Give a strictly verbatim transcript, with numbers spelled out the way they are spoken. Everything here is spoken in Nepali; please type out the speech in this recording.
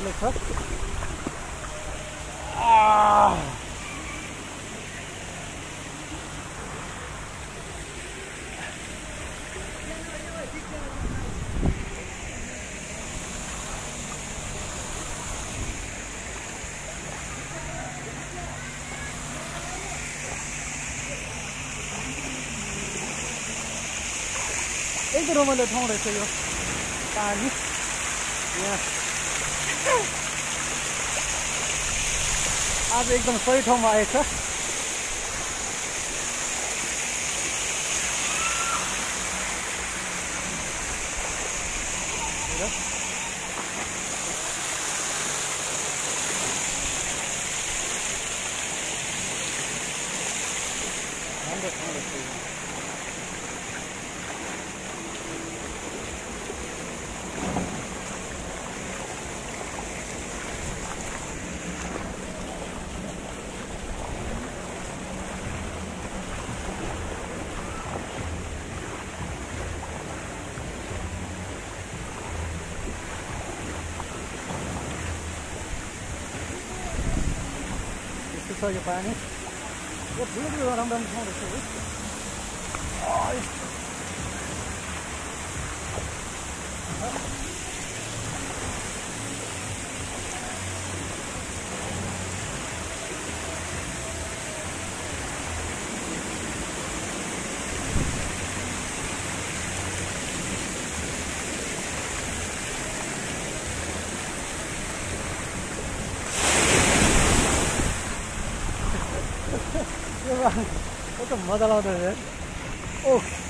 रमाइलो छ। एकदम रमाइलो ठाउँ रहेछ यो पानी यहाँ। आज एकदम सही ठाउँमा आएछ। राम्रो ठाउँ रहेछ यो। यस्तो छ यो पानी। यो ठुलो ठुलो राम्रो राम्रो ठाउँ रहेछ यो। कस्तो मजा लाग्दो रहेछ। ओह